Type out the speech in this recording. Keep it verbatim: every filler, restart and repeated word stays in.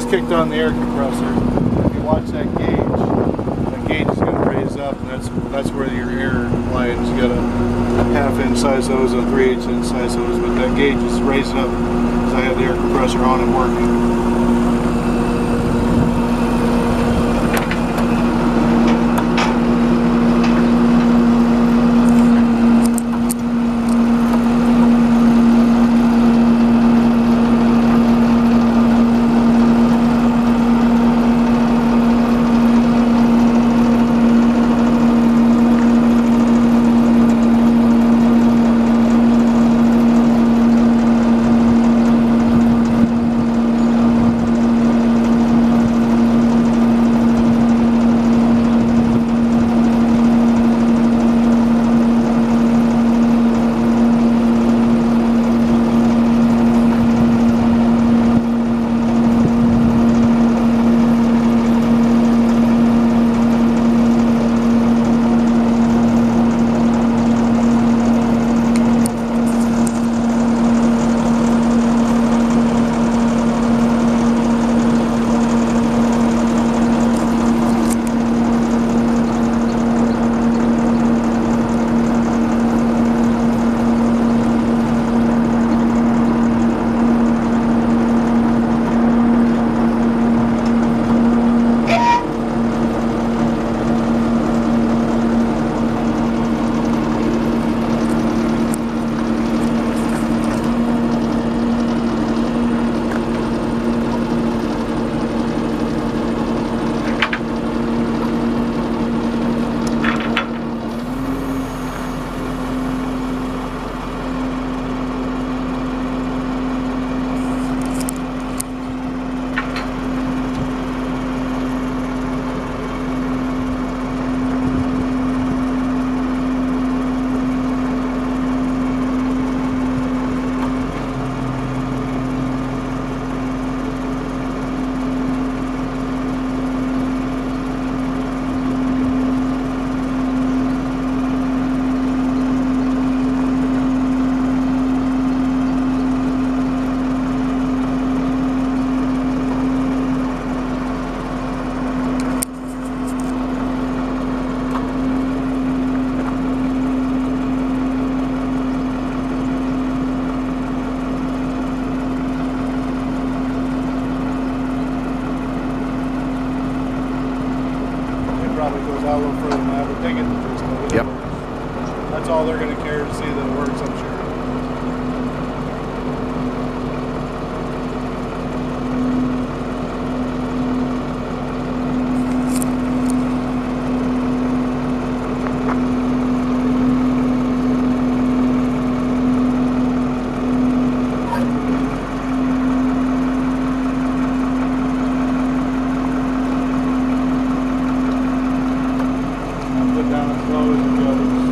just kicked on the air compressor. If you watch that gauge, that gauge is going to raise up, and that's that's where your air lines. You got a half inch size hose and a three eighths inch size hose, but that gauge is raising up because I have the air compressor on and working. Probably goes out a little further than that, but they get the gist of it. Yep. That's all they're going to care to see that it works, I'm sure. Down as low as it goes.